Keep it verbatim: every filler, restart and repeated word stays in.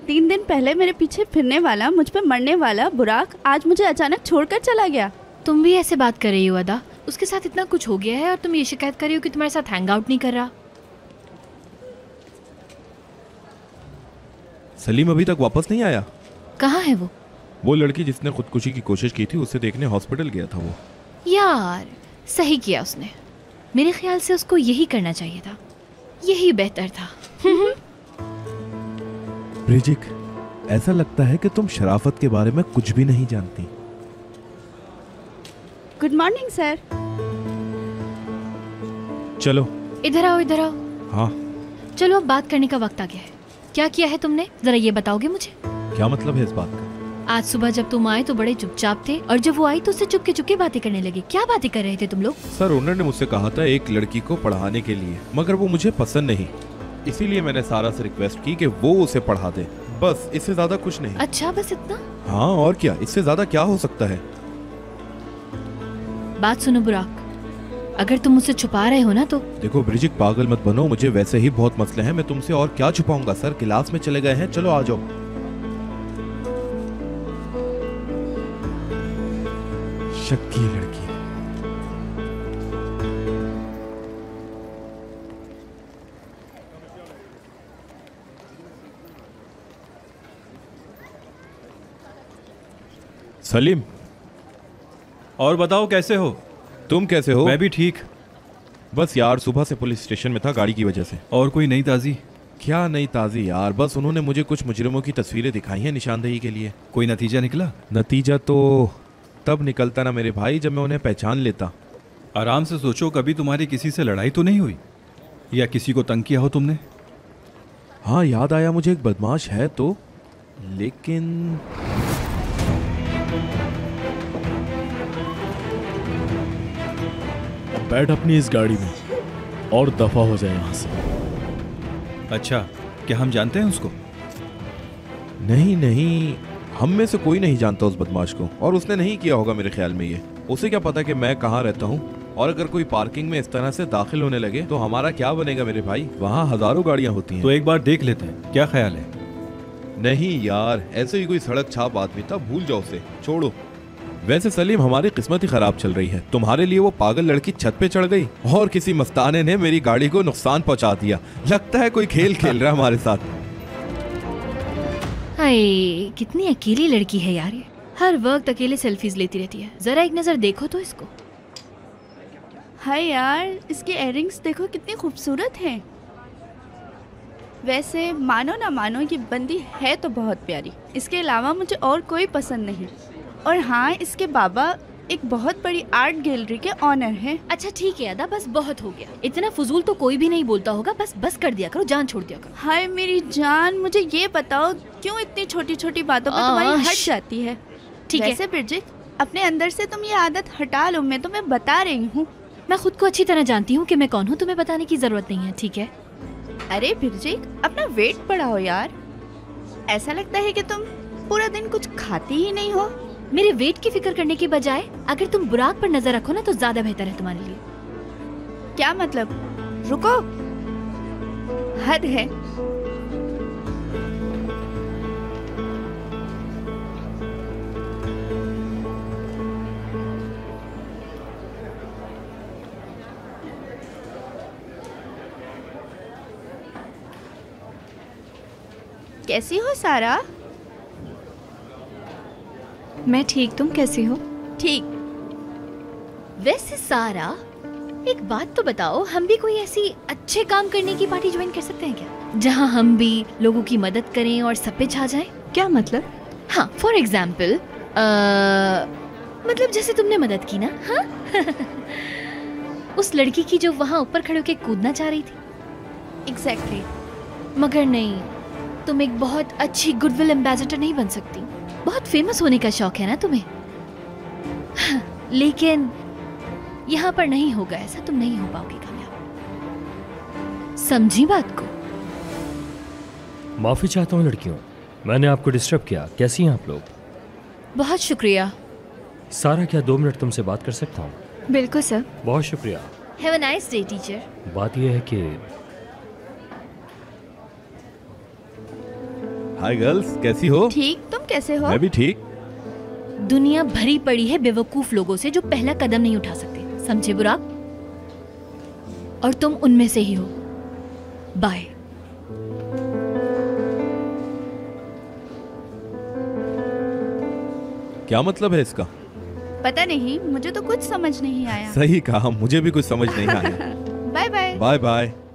तीन दिन पहले मेरे पीछे फिरने वाला, मुझ पे मरने वाला बुराक आज मुझे अचानक छोड़कर चला गया। तुम भी ऐसे बात कर रही हो अदा? उसके साथ इतना कुछ हो गया है और तुम ये शिकायत कर रही हो कि तुम्हारे साथ हैंग आउट नहीं कर रहा। सलीम अभी तक वापस नहीं आया। कहाँ है वो? वो लड़की जिसने खुदकुशी की कोशिश की थी उसे देखने हॉस्पिटल गया था वो। यार सही किया उसने, मेरे ख्याल से उसको यही करना चाहिए था, यही बेहतर था। ब्रिजिक, ऐसा लगता है कि तुम शराफत के बारे में कुछ भी नहीं जानती। Good morning sir. चलो इधर आओ, इधर आओ। हाँ चलो अब बात करने का वक्त आ गया है। क्या किया है तुमने, जरा ये बताओगे मुझे? क्या मतलब है इस बात का? आज सुबह जब तुम आए तो बड़े चुपचाप थे और जब वो आई तो उससे चुपके चुपके बातें करने लगे। क्या बातें कर रहे थे तुम लोग? सर ओनर ने मुझसे कहा था एक लड़की को पढ़ाने के लिए, मगर वो मुझे पसंद नहीं, इसीलिए मैंने सारा से रिक्वेस्ट की कि वो उसे पढ़ा दे, बस इससे ज्यादा कुछ नहीं। अच्छा बस इतना? हाँ और क्या, इससे ज्यादा क्या हो सकता है। बात सुनो बुराक, अगर तुम मुझसे छुपा रहे हो ना तो देखो ब्रिजिक, पागल मत बनो, मुझे वैसे ही बहुत मसले हैं, मैं तुमसे और क्या छुपाऊंगा। सर क्लास में चले गए हैं, चलो आ जाओ। शक्की लड़की। सलीम, और बताओ कैसे हो? तुम कैसे हो? मैं भी ठीक। बस यार सुबह से पुलिस स्टेशन में था गाड़ी की वजह से। और कोई नई ताज़ी? क्या नई ताज़ी यार, बस उन्होंने मुझे कुछ मुजरिमों की तस्वीरें दिखाई हैं निशानदेही के लिए। कोई नतीजा निकला? नतीजा तो तब निकलता ना मेरे भाई जब मैं उन्हें पहचान लेता। आराम से सोचो, कभी तुम्हारी किसी से लड़ाई तो नहीं हुई या किसी को तंग किया हो तुमने? हाँ याद आया मुझे, एक बदमाश है तो, लेकिन बैठ अपनी इस गाड़ी में और दफा हो जाए यहाँ से। अच्छा, क्या हम जानते हैं उसको? नहीं नहीं, हम में से कोई नहीं जानता उस बदमाश को, और उसने नहीं किया होगा मेरे ख्याल में ये। उसे क्या पता कि मैं कहाँ रहता हूँ, और अगर कोई पार्किंग में इस तरह से दाखिल होने लगे तो हमारा क्या बनेगा मेरे भाई। वहाँ हजारों गाड़ियाँ होती हैं। तो एक बार देख लेते हैं, क्या ख्याल है? नहीं यार, ऐसे ही कोई सड़क छाप आदमी था, भूल जाओ उसे, छोड़ो। वैसे सलीम, हमारी किस्मत ही खराब चल रही है। तुम्हारे लिए वो पागल लड़की छत पे चढ़ गई और किसी मस्ताने ने मेरी गाड़ी को नुकसान पहुंचा दिया। लगता है कोई खेल खेल रहा है हमारे साथ। हाय, कितनी अकेली लड़की है यार ये, हर वक्त अकेले सेल्फीज लेती रहती है। जरा एक नजर देखो तो इसको। हाय यार, इसके इयररिंग्स देखो कितनी खूबसूरत हैं। वैसे मानो ना मानो ये बंदी है तो बहुत प्यारी, इसके अलावा मुझे और कोई पसंद नहीं। और हाँ, इसके बाबा एक बहुत बड़ी आर्ट गैलरी के ऑनर हैं। अच्छा ठीक है अदा, बस बहुत हो गया, इतना फजूल तो कोई भी नहीं बोलता होगा, बस बस कर दिया करो, जान छोड़ दिया करो। हाय मेरी जान, मुझे ये बताओ क्यों इतनी छोटी छोटी बातों पर तुम्हारी हट जाती है? ठीक है। वैसे ब्रिजिक, अपने अंदर से तुम ये आदत हटा लो, मैं तुम्हें बता रही हूँ। मैं खुद को अच्छी तरह जानती हूँ कि मैं कौन हूँ, तुम्हें बताने की जरूरत नहीं है, ठीक है? अरे ब्रिजिक, अपना वेट बढ़ाओ यार, ऐसा लगता है कि तुम पूरा दिन कुछ खाती ही नहीं हो। मेरे वेट की फिक्र करने के बजाय अगर तुम बुराक पर नजर रखो ना तो ज्यादा बेहतर है तुम्हारे लिए। क्या मतलब? रुको, हद है। कैसी हो सारा? मैं ठीक, तुम कैसी हो? ठीक। वैसे सारा, एक बात तो बताओ, हम भी कोई ऐसी अच्छे काम करने की पार्टी ज्वाइन कर सकते हैं क्या, जहां हम भी लोगों की मदद करें और सब पे छा जाएं? क्या मतलब? हाँ, फॉर एग्जाम्पल, मतलब जैसे तुमने मदद की ना, हाँ? उस लड़की की जो वहां ऊपर खड़े होकर कूदना चाह रही थी। एग्जैक्टली। मगर नहीं, तुम एक बहुत अच्छी गुडविल एम्बेसडर नहीं बन सकती। बहुत फेमस होने का शौक है ना तुम्हें, हाँ, लेकिन यहाँ पर नहीं होगा ऐसा, तुम नहीं हो पाओगे कामयाब, समझी बात को? माफी चाहता हूँ लड़कियों, मैंने आपको डिस्टर्ब किया। कैसी हैं आप लोग? बहुत शुक्रिया। सारा, क्या दो मिनट तुमसे बात कर सकता हूँ? बिल्कुल सर। बहुत शुक्रिया। Have a nice day teacher. बात यह है कि हाय गर्ल्स, कैसी हो? ठीक, तुम कैसे हो? मैं भी ठीक। दुनिया भरी पड़ी है बेवकूफ लोगों से जो पहला कदम नहीं उठा सकते, समझे बुराक? और तुम उनमें से ही हो। बाय। क्या मतलब है इसका? पता नहीं, मुझे तो कुछ समझ नहीं आया। सही कहा, मुझे भी कुछ समझ नहीं आया। Bye bye. Bye bye.